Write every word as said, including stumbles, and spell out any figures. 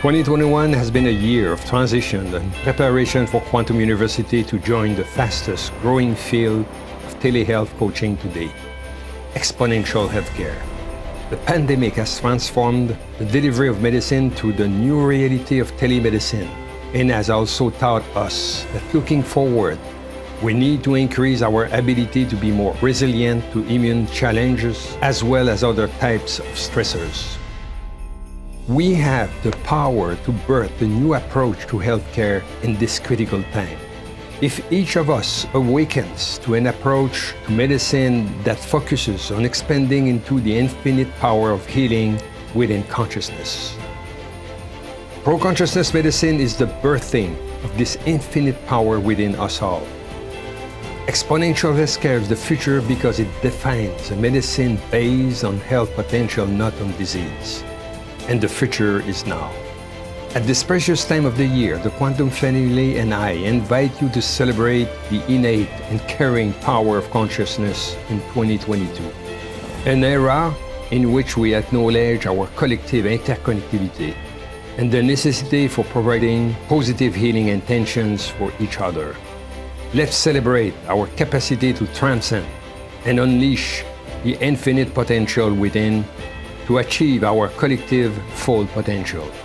twenty twenty-one has been a year of transition and preparation for Quantum University to join the fastest growing field of telehealth coaching today, exponential healthcare. The pandemic has transformed the delivery of medicine to the new reality of telemedicine and has also taught us that looking forward, we need to increase our ability to be more resilient to immune challenges as well as other types of stressors. We have the power to birth a new approach to healthcare in this critical time. If each of us awakens to an approach to medicine that focuses on expanding into the infinite power of healing within consciousness. Pro-consciousness medicine is the birthing of this infinite power within us all. Exponential healthcare is the future because it defines a medicine based on health potential, not on disease. And the future is now. At this precious time of the year, the Quantum family and I invite you to celebrate the innate and caring power of consciousness in twenty twenty-two. An era in which we acknowledge our collective interconnectivity and the necessity for providing positive healing intentions for each other. Let's celebrate our capacity to transcend and unleash the infinite potential within to achieve our collective full potential.